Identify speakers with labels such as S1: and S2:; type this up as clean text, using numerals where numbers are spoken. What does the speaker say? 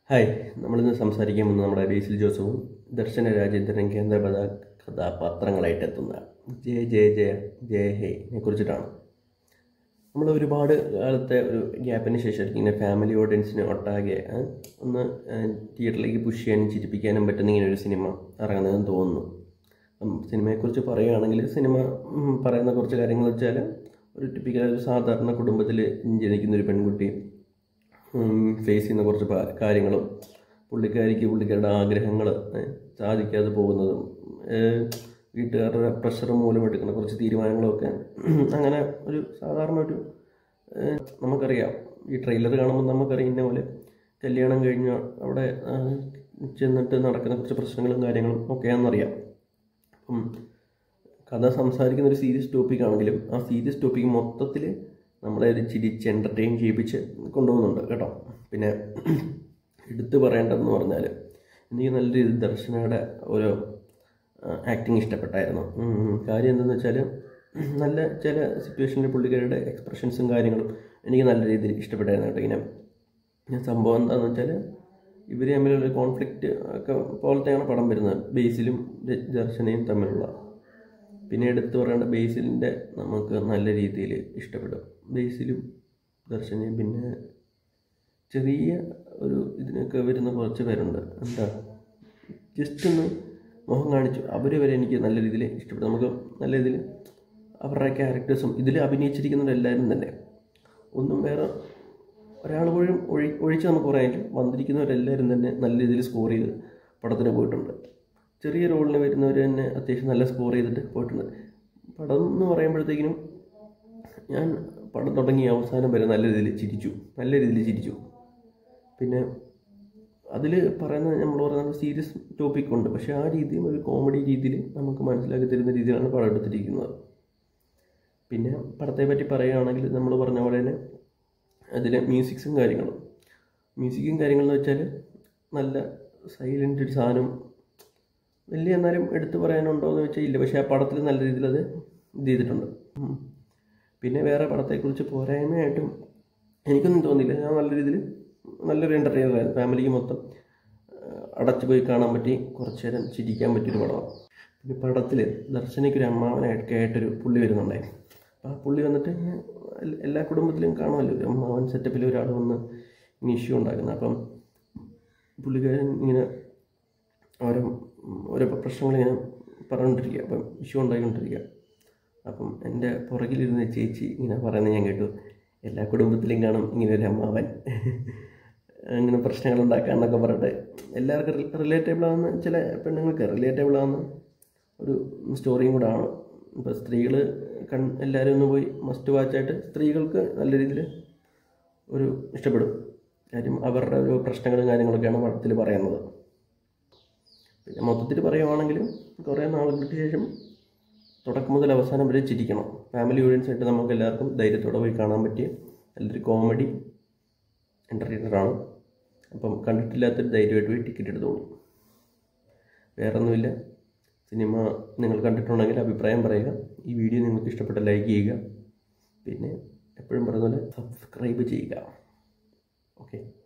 S1: Hi, നമ്മളിന്ന് സംസാരിക്കാൻ പോകുന്നത് നമ്മുടെ ബേസിൽ ജോസഫും ദർശന രാജേന്ദ്രൻ കേന്ദ്ര കഥാപാത്രങ്ങളായിട്ട് എത്തുന്ന ജയ ജയ ജയ ജയഹേനെ കുറിച്ചിട്ടാണ്. നമ്മൾ ഒരുപാട് കാലത്തെ ഒരു ഗ്യാപ്പിന് ശേഷം ഇങ്ങനെ ഫാമിലി ഓഡിയൻസിന് ഒട്ടാകെ ഒന്ന് തിയേറ്ററിലേക്ക് പുഷ് ചെയ്യാനും ചിരിപ്പിക്കാനും പറ്റുന്ന ഇങ്ങനെ ഒരു സിനിമ ഇറങ്ങുന്നതെന്ന് തോന്നുന്നു. സിനിമയെക്കുറിച്ച് പറയുകയാണെങ്കിൽ സിനിമ പറയുന്ന കുറച്ച് കാര്യങ്ങൾ വെച്ചാൽ ഒരു ടിപ്പിക്കൽ ഒരു സാധാരണ കുടുംബത്തിൽ ജനിക്കുന്നൊരു പെൺകുട്ടി ഫേസ് ചെയ്യുന്ന കുറച്ച് കാര്യങ്ങളും പുള്ളിക്കാരുടെ ആഗ്രഹങ്ങൾ സാധിക്കാതെ പോകുന്നതും വീട്ടുകാരുടെ പ്രഷർ മൂലം എടുക്കുന്ന കുറച്ച് തീരുമാനങ്ങളൊക്കെ അങ്ങനെ ഒരു സാധാരണ ഒരു നമുക്കറിയാം. ഈ ട്രെയിലർ കാണുമ്പോൾ നമുക്കറിയാം ഇന്ന പോലെ കല്യാണം കഴിഞ്ഞാൽ അവിടെ ചെന്നിട്ട് നടക്കുന്ന കുറച്ച് പ്രശ്നങ്ങളും കാര്യങ്ങളും ഒക്കെയാണെന്നറിയാം. അപ്പം കഥ സംസാരിക്കുന്ന ഒരു സീരിയസ് ടോപ്പിക്കാണെങ്കിലും ആ സീരിയസ് ടോപ്പിക്ക് മൊത്തത്തിൽ നമ്മളെ ഒരു ചിരിച്ച് എൻ്റർടൈൻ ചെയ്യിപ്പിച്ച് കൊണ്ടുപോകുന്നുണ്ട് കേട്ടോ. പിന്നെ എടുത്തു പറയേണ്ടതെന്ന് പറഞ്ഞാൽ എനിക്ക് നല്ല രീതിയിൽ ദർശനയുടെ ഓരോ ആക്ടിങ് ഇഷ്ടപ്പെട്ടായിരുന്നു. കാര്യം എന്താണെന്ന് വെച്ചാൽ നല്ല ചില സിറ്റുവേഷനിൽ പുള്ളിക്കാരുടെ എക്സ്പ്രഷൻസും കാര്യങ്ങളും എനിക്ക് നല്ല രീതിയിൽ ഇഷ്ടപ്പെട്ടായിരുന്നു കേട്ടോ. ഇങ്ങനെ സംഭവം എന്താണെന്ന് വെച്ചാൽ ഇവർ തമ്മിലുള്ള കോൺഫ്ലിക്റ്റ് ഒക്കെ പോലത്തെയാണ് പടം വരുന്നത്, ബേസിലും ദർശനയും തമ്മിലുള്ള. പിന്നെ എടുത്തു പറയേണ്ട ബേസിലിൻ്റെ നമുക്ക് നല്ല രീതിയിൽ ഇഷ്ടപ്പെടും, ബേസിലും ദർശനയും. പിന്നെ ചെറിയ ഒരു ഇതിനൊക്കെ വരുന്ന കുറച്ച് പേരുണ്ട്, എന്താ ജസ്റ്റ് ഒന്ന് മുഖം കാണിച്ചു അവർ വരെ എനിക്ക് നല്ല രീതിയിൽ ഇഷ്ടപ്പെടും. നമുക്ക് നല്ല രീതിയിൽ അവരുടെ ക്യാരക്ടേഴ്സും ഇതിൽ അഭിനയിച്ചിരിക്കുന്നവരെല്ലാവരും തന്നെ ഒന്നും വേറെ ഒരാൾ പോലും ഒഴിച്ച് നമുക്ക് പറയാമെങ്കിൽ വന്നിരിക്കുന്നവരെല്ലാവരും തന്നെ നല്ല രീതിയിൽ സ്കോർ ചെയ്ത് പടത്തിന് പോയിട്ടുണ്ട്. ചെറിയ റോളിന് വരുന്നവർ തന്നെ അത്യാവശ്യം നല്ല സ്കോർ ചെയ്തിട്ട് പോയിട്ടുണ്ട്. പടം എന്ന് പറയുമ്പോഴത്തേക്കിനും ഞാൻ പടം തുടങ്ങി അവസാനം വരെ നല്ല രീതിയിൽ ചിരിച്ചു. പിന്നെ അതിൽ പറയുന്ന നമ്മൾ പറയുന്ന സീരിയസ് ടോപ്പിക്കുണ്ട്, പക്ഷേ ആ രീതിയിൽ ഒരു കോമഡി രീതിയിൽ നമുക്ക് മനസ്സിലാക്കി തരുന്ന രീതിയിലാണ് പടം എടുത്തിരിക്കുന്നത്. പിന്നെ പടത്തെ പറ്റി പറയുകയാണെങ്കിൽ നമ്മൾ പറഞ്ഞ പോലെ തന്നെ അതിലെ മ്യൂസിക്കും കാര്യങ്ങളെന്ന് വെച്ചാൽ നല്ല സൈലൻ്റ് ഒരു സാധനം, വലിയ എന്നാലും എടുത്തു പറയാനുണ്ടോ എന്ന് വെച്ചാൽ ഇല്ല, പക്ഷേ ആ പടത്തിൽ നല്ല രീതിയിൽ അത് ഇത് ചെയ്തിട്ടുണ്ട്. പിന്നെ വേറെ പടത്തെക്കുറിച്ച് പോരായ്മയായിട്ടും എനിക്കൊന്നും തോന്നിയില്ല. ഞാൻ നല്ല രീതിയിൽ നല്ലൊരു എൻ്റർടൈനറായിരുന്നു. ഫാമിലിക്ക് മൊത്തം അടച്ചു പോയി കാണാൻ പറ്റി, കുറച്ച് നേരം ചിരിക്കാൻ പറ്റിയൊരു പടമാണ്. പിന്നെ പടത്തിൽ ദർശനയ്ക്കൊരു അമ്മാവനായിട്ടൊരു പുള്ളി വരുന്നുണ്ടായിരുന്നു. അപ്പോൾ ആ പുള്ളി വന്നിട്ട് എല്ലാ കുടുംബത്തിലും കാണുമല്ലോ ഒരു അമ്മാവൻ സെറ്റപ്പിൽ ഒരാൾ വന്ന് ഇങ്ങനെ ഇഷ്യൂ ഉണ്ടാക്കുന്നത്. അപ്പം പുള്ളിക്കാരൻ ഇങ്ങനെ ഓരോ പ്രശ്നങ്ങളിങ്ങനെ പറഞ്ഞുകൊണ്ടിരിക്കുക, അപ്പം ഇഷ്യൂ ഉണ്ടായിക്കൊണ്ടിരിക്കുക. അപ്പം എൻ്റെ പുറകിലിരുന്ന ചേച്ചി ഇങ്ങനെ പറയുന്നത് ഞാൻ കേട്ടു, എല്ലാ കുടുംബത്തിലും കാണും ഇങ്ങനെ ഒരു അമ്മാവൻ ഇങ്ങനെ പ്രശ്നങ്ങൾ ഉണ്ടാക്കാമെന്നൊക്കെ പറഞ്ഞിട്ട്. എല്ലാവർക്കും റിലേറ്റബിൾ ആവുന്ന, ചില പെണ്ണുങ്ങൾക്ക് റിലേറ്റബിൾ ആവുന്ന ഒരു സ്റ്റോറിയും കൂടെ ആണ്. ഇപ്പോൾ സ്ത്രീകൾ എല്ലാവരും ഒന്ന് പോയി മസ്റ്റ് വാച്ചായിട്ട് സ്ത്രീകൾക്ക് നല്ല രീതിയിൽ ഒരു ഇഷ്ടപ്പെടും. കാര്യം അവരുടെ ഒരു പ്രശ്നങ്ങളും കാര്യങ്ങളൊക്കെയാണ് പടത്തിൽ പറയുന്നത്. പിന്നെ മൊത്തത്തിൽ പറയുവാണെങ്കിൽ കുറേ നാളുകൾക്ക് ശേഷം തുടക്കം മുതൽ അവസാനം വരെ ചിരിക്കണം. ഫാമിലി ഓഡിയൻസായിട്ട് നമുക്ക് എല്ലാവർക്കും ധൈര്യത്തോടെ പോയി കാണാൻ പറ്റിയ നല്ലൊരു കോമഡി എൻ്റർടൈനറാണ്. അപ്പം കണ്ടിട്ടില്ലാത്തൊരു ധൈര്യമായിട്ട് പോയി ടിക്കറ്റ് എടുത്തോളൂ. വേറൊന്നുമില്ല. സിനിമ നിങ്ങൾ കണ്ടിട്ടുണ്ടെങ്കിൽ അഭിപ്രായം പറയുക. ഈ വീഡിയോ നിങ്ങൾക്ക് ഇഷ്ടപ്പെട്ട ലൈക്ക് ചെയ്യുക. പിന്നെ എപ്പോഴും പറയുന്ന പോലെ സബ്സ്ക്രൈബ് ചെയ്യുക. ഓക്കെ.